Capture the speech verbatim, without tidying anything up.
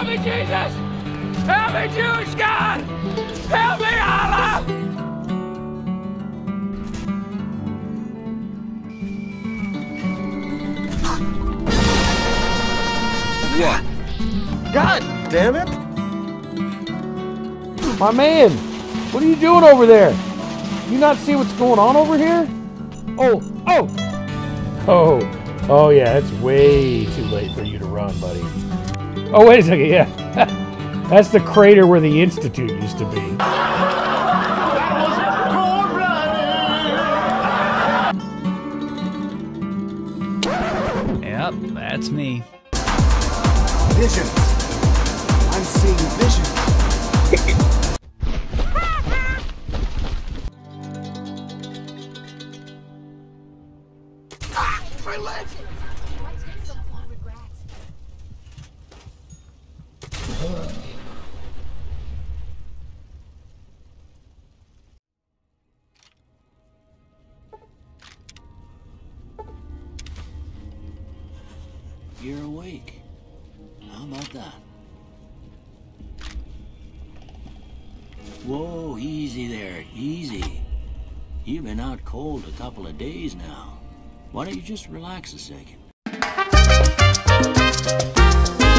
me, Jesus! Help me, Jewish God! Help me, Allah! What? God damn it! My man, what are you doing over there? You not see what's going on over here? Oh, oh! Oh, oh yeah, it's way too late for you to run, buddy. Oh, wait a second, yeah. That's the crater where the Institute used to be. Yep, that's me. Visions. I'm seeing visions. Ah, my leg! You're awake. How about that? Whoa, easy there, easy. You've been out cold a couple of days now. Why don't you just relax a second?